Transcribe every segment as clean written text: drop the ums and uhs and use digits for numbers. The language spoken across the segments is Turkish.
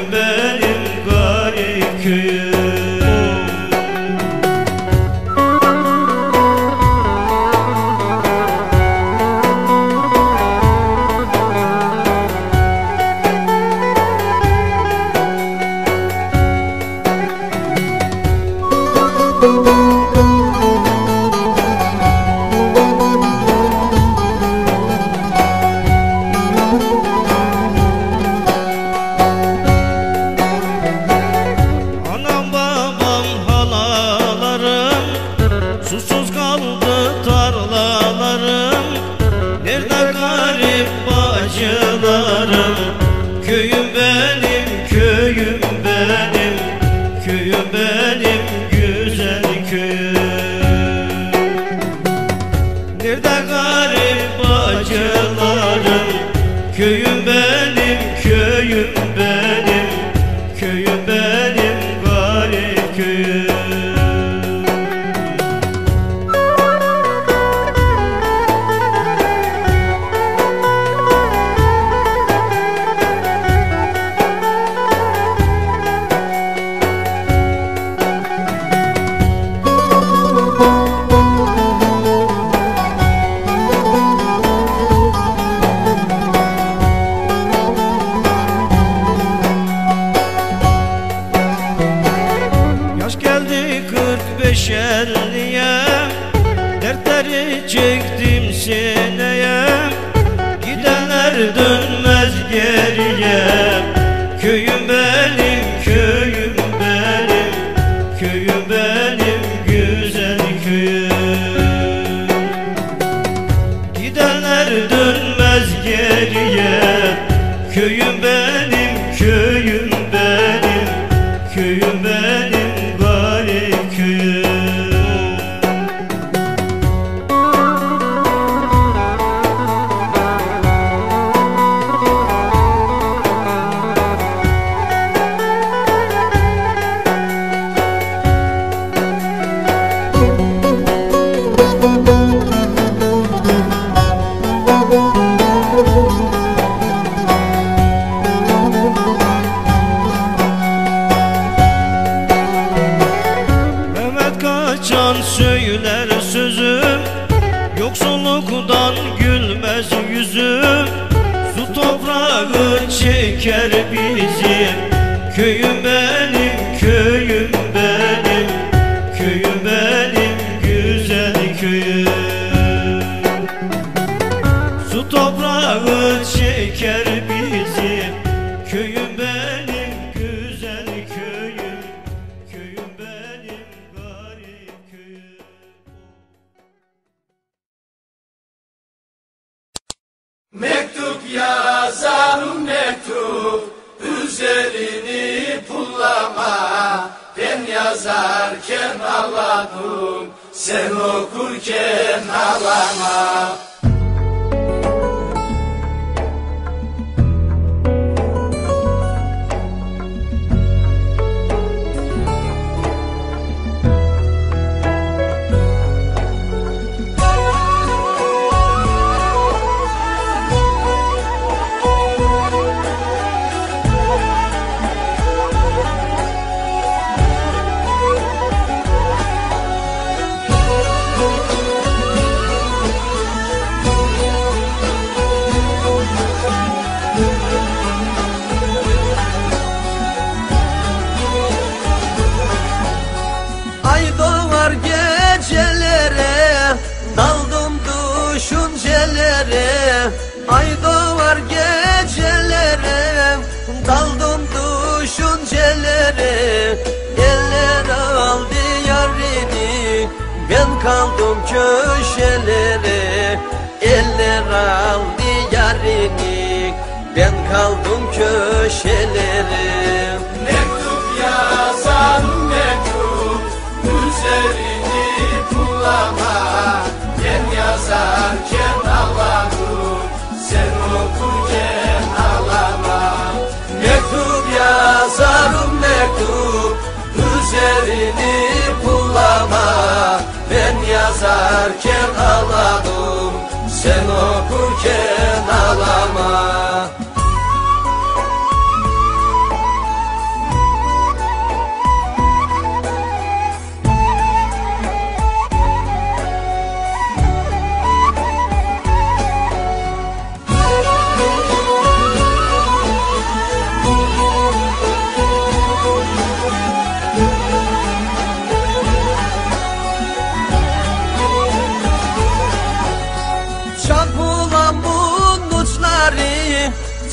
köyüm benim garip köyüm. Susuz kaldı tarlalarım, nerede garip bacılarım? Köyüm benim, köyüm benim, köyüm benim güzel köyüm. Nerede garip bacılarım? Köyüm benim, köyüm benim, köyüm benim garip köyüm. Şerliye dertleri çektim sineye, gidenler dönmez geriye. Köyüm benim, köyüm benim, köyüm benim güzel köyüm. Gidenler dönmez geriye. Köyüm benim, köyüm benim, köyüm benim garip köyüm. Kaçan söyler sözüm, yoksulluktan gülmez yüzüm. Su toprağı çeker bizim, köyüm benim, köyüm benim, köyüm benim güzel köyüm. Su toprağı çeker bizim, köyüm benim güzel köyüm, köyüm benim garip köyüm. Mektup yazarım mektup, üzerini pullama. Ben yazarken ağladım, sen okurken ağlama. Ay doğar gecelere, daldım düşüncelere. Eller aldı yarini, ben kaldım köşelere. Eller aldı yarini, ben kaldım köşelere. Mektup yazarım mektup, üzerini pullama. Ben yazarken ağladım, sen okurken ağlama. Mektup yazarım mektup, üzerini pullama. Ben yazarken ağladım, sen okurken ağlama.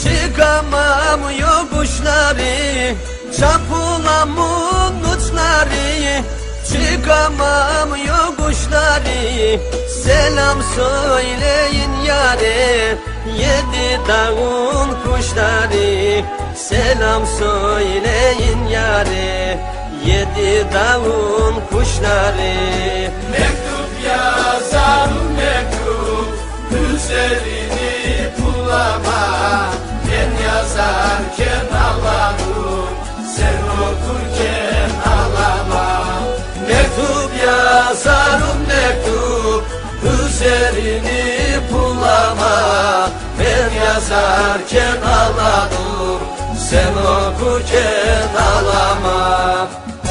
çıkamam yokuşları, çapulamın uçları, çıkamam yokuşları. Selam söyleyin yâre, yedi dağın kuşları. Selam söyleyin yâre, yedi dağın kuşları. Mektup yazarım mektup, üzerini bulama. Ben yazarken ağladım, sen okurken ağlama. Mektup yazarım mektup, üzerini bulama. Ben yazarken ağladım, sen okurken ağlama.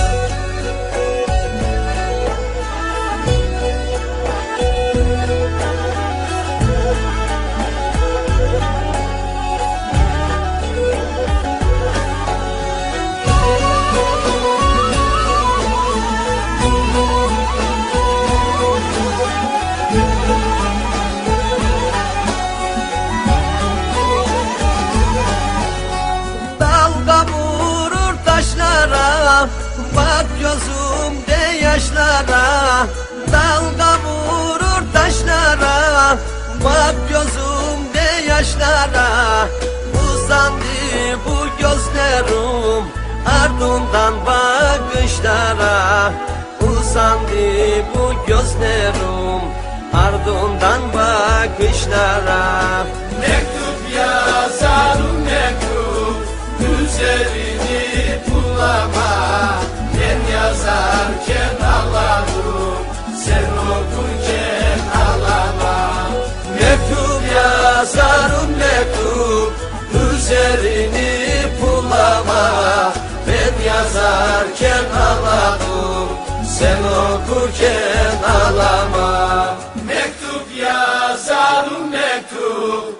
Bak gözümde yaşlara, dalga vurur taşlara. Bak gözümde yaşlara, uzandı bu gözlerim ardından bakışlara. Uzandı bu gözlerim ardından bakışlara. Mektup yazarım mektup, üzerini bulama. Ben yazarken ağladım, sen okurken ağlama. Mektup yazarım mektup, üzerini bulama. Ben yazarken ağladım, sen okurken ağlama. Mektup yazarım mektup,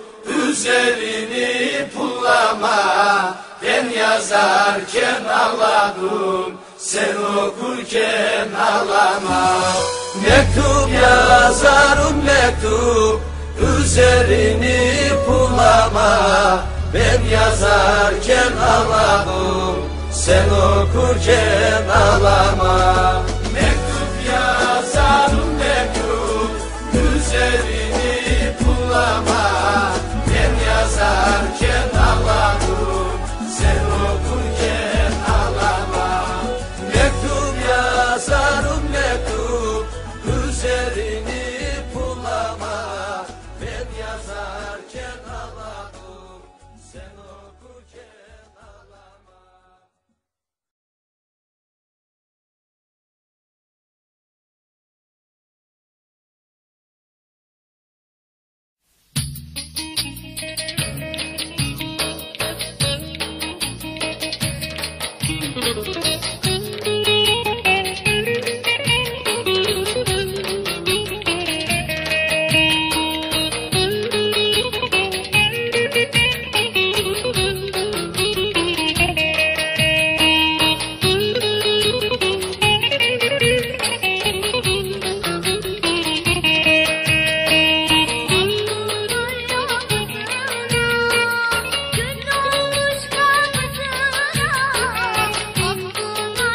üzerini bulama. Ben yazarken ağladım, sen okurken ağlama. Mektup yazarım mektup, üzerini bulama. Ben yazarken ağladım, sen okurken ağlama. Mektup yazarım mektup, üzerini bulama. Ben yazarken ağladım, sen okurken ağlama. Mektup yazarım mektup, üzerini bulama. Ben yazarken ağladım, sen okurken ağlama. Gün olmuş kapısına,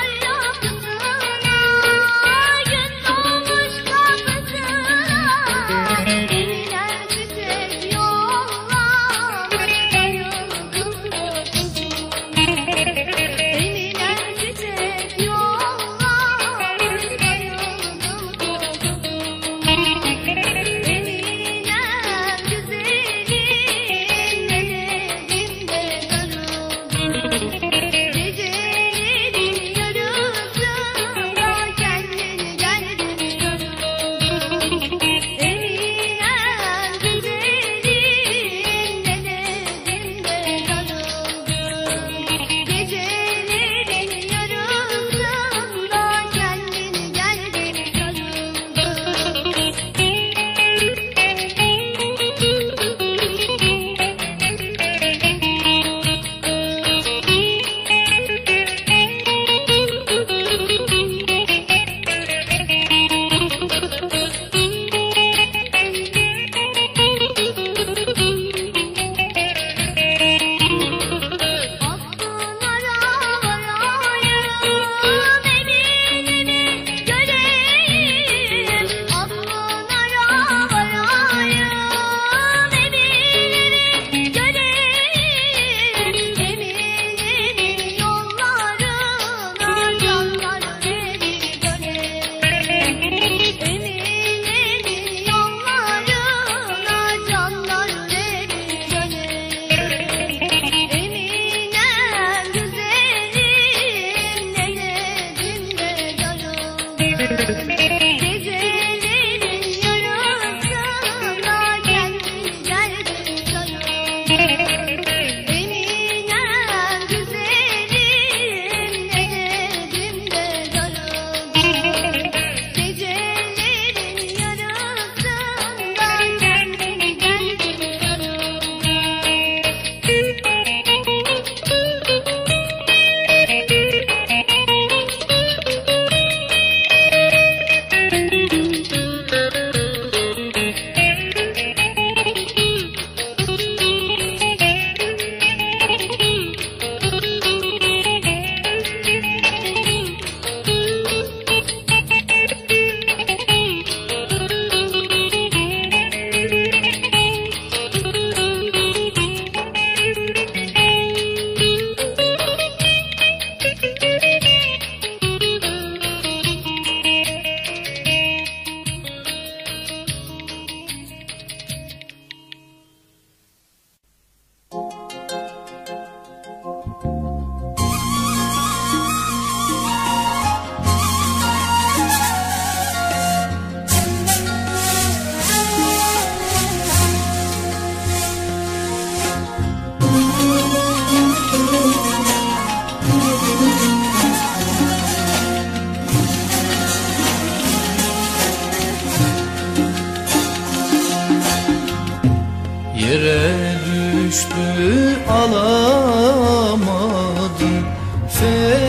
Sen